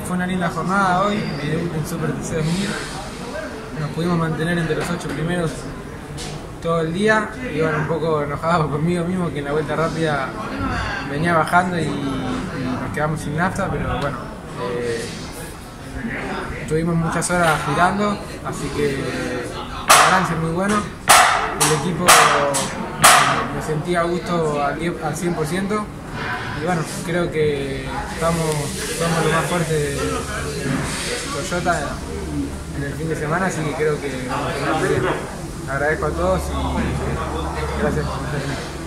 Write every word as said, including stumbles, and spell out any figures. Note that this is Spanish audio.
fue una linda jornada hoy, mi debut en Super T C dos mil. Nos pudimos mantener entre los ocho primeros todo el día. Iban un poco enojados conmigo mismo que en la vuelta rápida venía bajando y, y nos quedamos sin nafta, pero bueno, eh, tuvimos muchas horas girando, así que el balance es muy bueno. El equipo me sentía a gusto al cien por ciento y bueno, creo que estamos, somos lo más fuerte de Toyota en el fin de semana, así que creo que vamos a tener bien. Agradezco a todos y gracias por estar aquí.